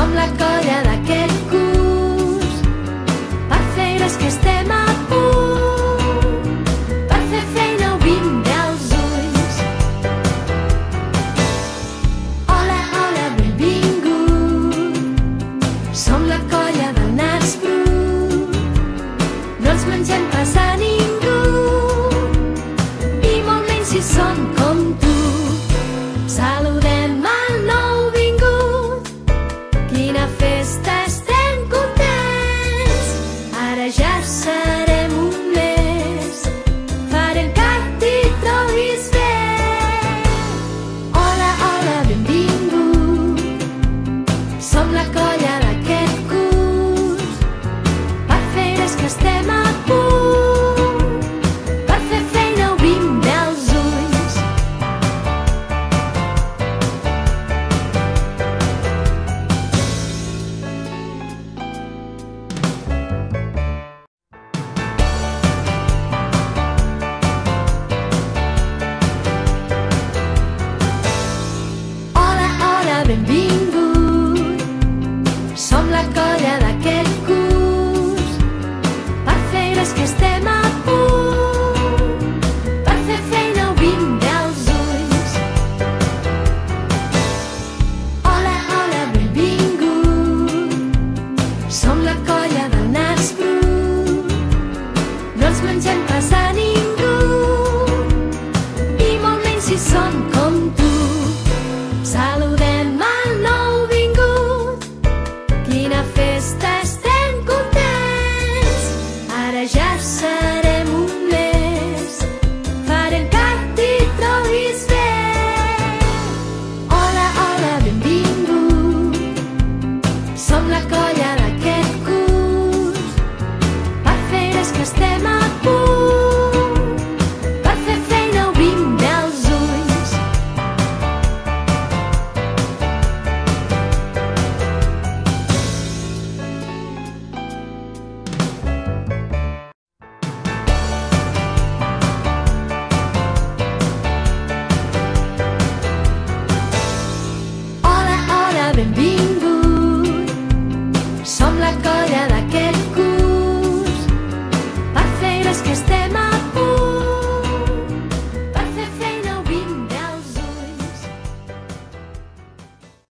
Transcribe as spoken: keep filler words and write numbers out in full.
Som la colla d'aquest curs, per fer gresca estem a punt, per fer feina obrim bé els ulls. Hola, hola, benvingut, som la colla del nas brut, no ens mengem pas a ningú, i molt menys si som com tu. Saludem el nouvingut, quina festa, estem contents, ara ja serem un mes, farem cant i trobis bé. Hola, hola, benvingut, som la colla d'aquest curs, per fer gresca estem a punt, per fer feina obrim bé els ulls. Hola, hola, benvingut, som la colla d'aquest curs,